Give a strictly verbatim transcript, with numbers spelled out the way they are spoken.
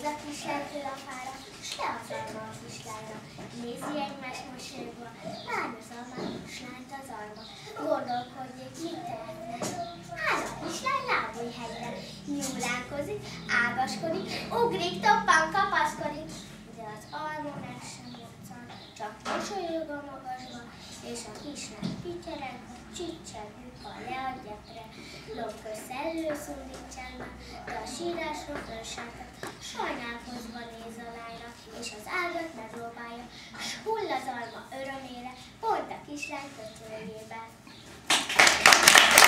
Néz a kislány a fára, s le az alma a kislányra. Nézi egymást mosolyogva, lány az almát, s lányt az alma. Gondolkodjék, mit tehetne. Áll a kislány lábújhegyre, nyúlánkozik, ágaskodik, ugrik, toppan, kapaszkodik. De az alma meg sem moccan, csak mosolyog a magasba, és a kislány pityereg, csicseg, lyukkal leadja pre. Lopköz szellő szundítsána, de a sírásra fölsálltat, sajnálkozva néz a lányra, és az ágat megróbálja, s hull az alma örömére, pont a kislány kötőjébe.